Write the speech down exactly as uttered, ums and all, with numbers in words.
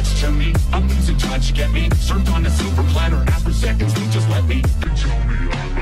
next to me. I'm losing touch, get me? Served on a silver platter, ask for seconds, you just let me. They tell me I'm